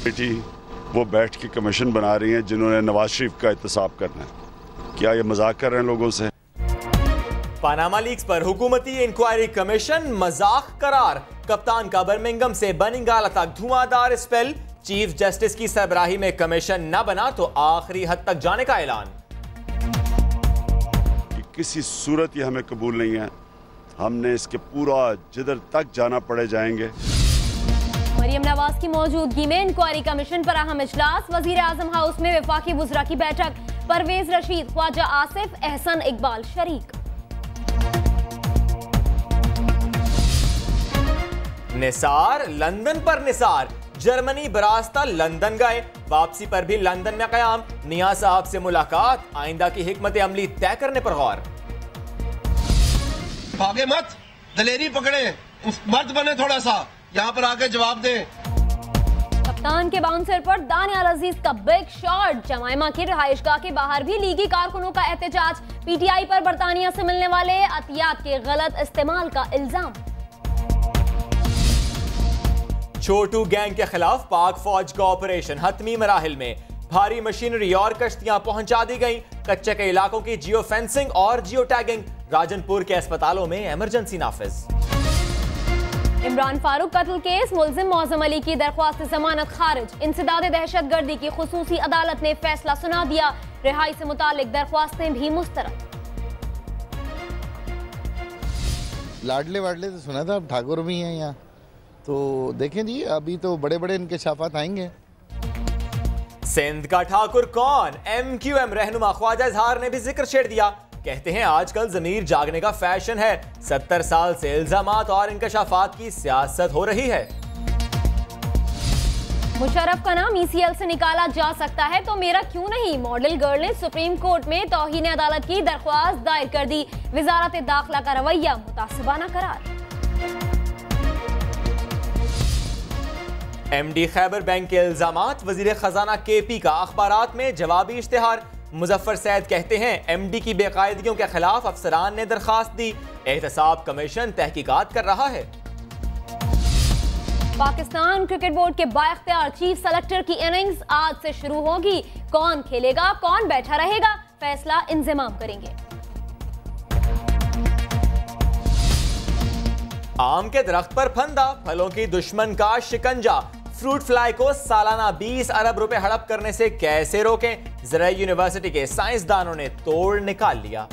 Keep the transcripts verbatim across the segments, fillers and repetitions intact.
बेटी वो बैठ के कमीशन बना रही हैं जिन्होंने नवाज शरीफ का एहतसाब करना है। क्या ये मजाक कर रहे हैं लोगों से? पानामा लीक्स पर हुकूमती इंक्वायरी कमीशन मजाक करार। कप्तान का बर्मिंघम से बनिंगाला तक धुआंधार स्पेल। चीफ जस्टिस की सरबराही में कमीशन न बना तो आखिरी हद तक जाने का ऐलान। कि किसी सूरत ये हमें कबूल नहीं है। हमने इसके पूरा जिधर तक जाना पड़े जाएंगे। मरियम नवाज की मौजूदगी में इंक्वायरी कमीशन पर अहम इजलास। वजीर आजम हाउस में वफाकी वुज़रा की बैठक। परवेज रशीद, ख्वाजा आसिफ, एहसन इकबाल शरीक। निसार लंदन पर निसार। जर्मनी बरास्ता लंदन गए। वापसी पर भी लंदन में कयाम। निया साहब से मुलाकात। आइंदा की हिकमत अमली तय करने पर गौर। भागे मत, दलेरी पकड़े, मर्द बने थोड़ा सा, यहाँ पर आके जवाब दें। कप्तान के बाउंसर पर दानियाल अजीज का बिग शॉट। जमाइमा की रिहाइशगाह के बाहर भी लीगी कारकुनों का एहतजाज। पीटीआई पर बरतानिया से मिलने वाले अतियात के गलत इस्तेमाल का इल्जाम। छोटू गैंग के खिलाफ पाक फौज का ऑपरेशन हतमी मराहिल में। भारी मशीनरी और कश्तियां पहुंचा दी गईं। कच्चे के इलाकों की जियो फेंसिंग और जियो टैगिंग। राजनपुर के अस्पतालों में इमरजेंसी नाफिज। इमरान फारूक कत्ल केस, मुल्जिम मौजम अली की दरख्वास्त जमानत खारिज। इंसदाद दहशत गर्दी की खुसूसी अदालत ने फैसला सुना दिया। रिहाई से मुतालिक दरख्वास्तें भी मुस्तरद। लाडले वाडले तो सुना था, अब ठाकुर भी हैं यहाँ, तो देखें जी अभी तो बड़े बड़े इंकशाफात आएंगे। सिंध का ठाकुर कौन? एम क्यू एम रहनुमा ख्वाजा इजहार ने भी जिक्र छेड़ दिया। कहते हैं आजकल जमीर जागने का फैशन है। सत्तर साल से इल्जामात और इंकशाफात की सियासत हो रही है। मुशर्रफ का नाम ई सी एल से निकाला जा सकता है तो मेरा क्यों नहीं? मॉडल गर्ल ने सुप्रीम कोर्ट में तौहीन अदालत की दरख्वास्त दायर कर दी। वजारत दाखिला का रवैया मुतासिबाना करार। एमडी खैबर बैंक के इल्जामात। वजीर खजाना के पी का अखबारात में जवाबी इश्तिहार। मुजफ्फर सैद कहते हैं एमडी की बेकायदगियों के खिलाफ अफसरान ने दरखास्त दी। एहतसाब कमीशन तहकीकात कर रहा है। पाकिस्तान क्रिकेट बोर्ड के बाइख्तियार चीफ सेलेक्टर की इनिंग्स आज से शुरू होगी। कौन खेलेगा, कौन बैठा रहेगा, फैसला इंतजाम करेंगे। आम के दरख्त पर फंदा, फलों की दुश्मन का शिकंजा। फ्रूट फ्लाई को सालाना बीस अरब रुपए हड़प करने से कैसे रोकें? ज़राई यूनिवर्सिटी के साइंसदानों ने तोड़ निकाल लिया।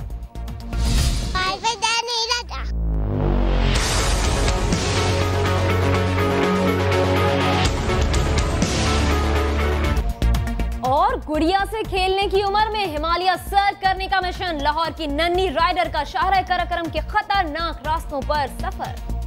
और गुड़िया से खेलने की उम्र में हिमालय सर करने का मिशन। लाहौर की नन्ही राइडर का शाहरा कराकरम के खतरनाक रास्तों पर सफर।